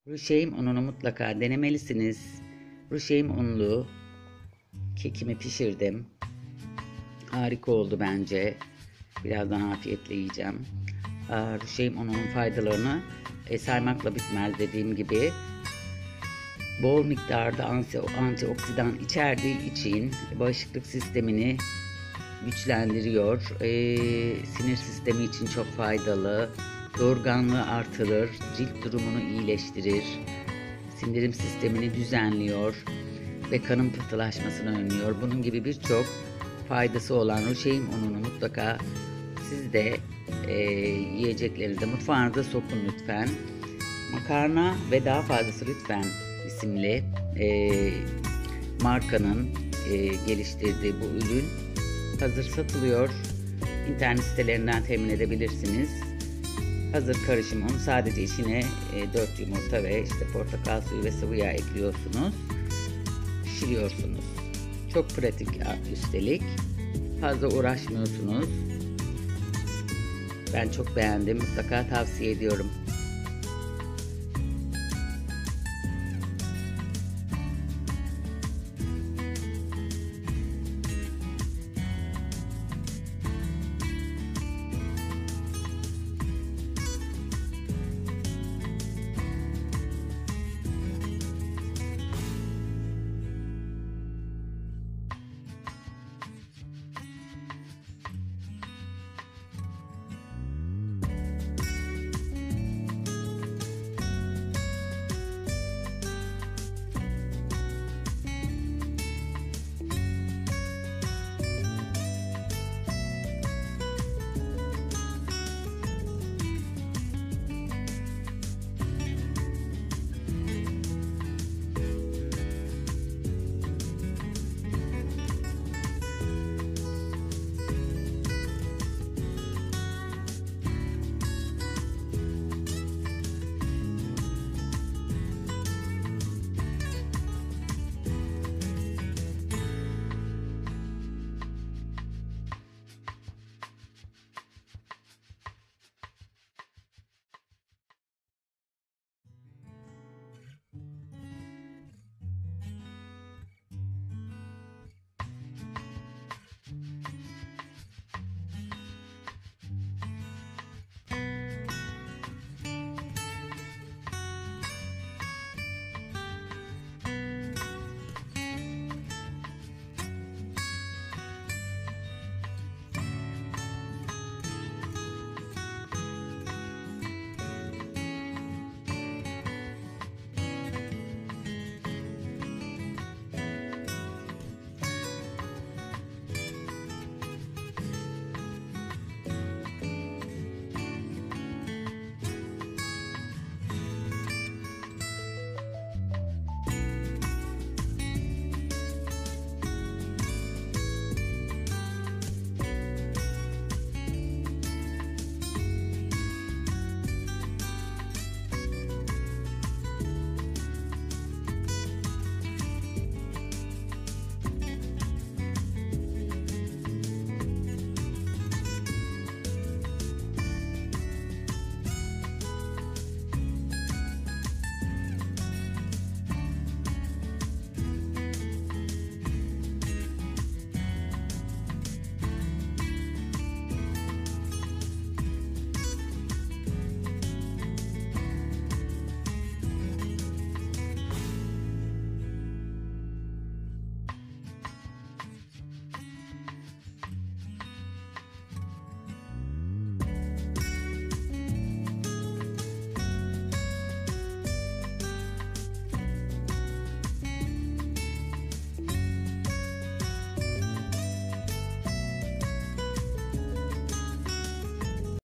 Ruşeym ununu mutlaka denemelisiniz. Ruşeym unlu kekimi pişirdim. Harika oldu bence. Birazdan afiyetle yiyeceğim. Ruşeym ununun faydalarını saymakla bitmez dediğim gibi. Bol miktarda antioksidan içerdiği için bağışıklık sistemini güçlendiriyor. Sinir sistemi için çok faydalı. Yorganlığı artırır, cilt durumunu iyileştirir, sindirim sistemini düzenliyor ve kanın pıhtılaşmasını önlüyor. Bunun gibi birçok faydası olan ruşeym ununu mutlaka siz de yiyeceklerinizde, mutfağınıza sokun lütfen. Makarna ve daha fazlası lütfen isimli markanın geliştirdiği bu ürün hazır satılıyor. İnternet sitelerinden temin edebilirsiniz. Hazır karışım un, sadece içine 4 yumurta ve portakal suyu ve sıvı yağ ekliyorsunuz. Pişiriyorsunuz. Çok pratik üstelik. Fazla uğraşmıyorsunuz. Ben çok beğendim. Mutlaka tavsiye ediyorum.